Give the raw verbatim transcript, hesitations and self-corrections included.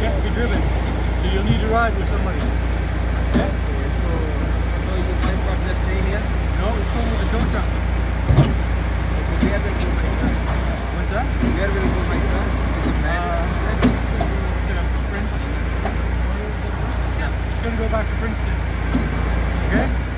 yet to be driven. So you'll need to ride with somebody. Okay? So, so you my from just stay here? No, it's going with the tow truck. Okay, where will go my truck? What's that? Where will go my truck? Is it bad? Uh, to Princeton. Yeah, it's going to go back to Princeton. Okay?